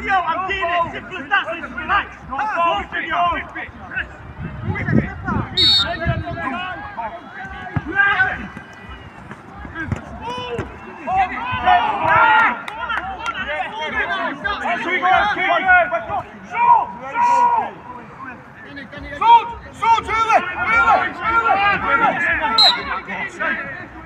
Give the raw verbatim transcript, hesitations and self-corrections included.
Theo, I'm getting it. Simple as that, so just relax. Go for you. Sold! Sold! Sold!